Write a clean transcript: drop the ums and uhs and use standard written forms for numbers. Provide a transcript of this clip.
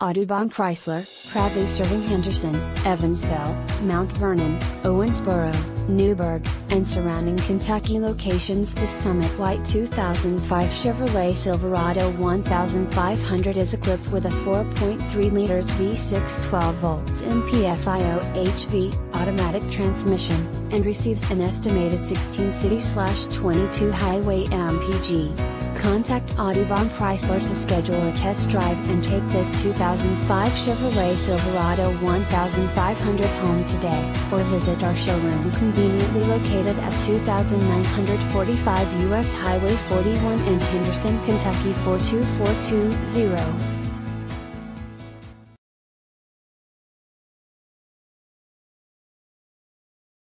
Audubon Chrysler, proudly serving Henderson, Evansville, Mount Vernon, Owensboro, Newburgh, and surrounding Kentucky locations. The Summit White 2005 Chevrolet Silverado 1500 is equipped with a 4.3 liters V6 12 volts MPFI OHV automatic transmission, and receives an estimated 16 city/22 highway mpg. Contact Audubon Chrysler to schedule a test drive and take this 2005 Chevrolet Silverado 1500 home today, or visit our showroom conveniently located at 2945 US Highway 41 in Henderson, Kentucky 42420.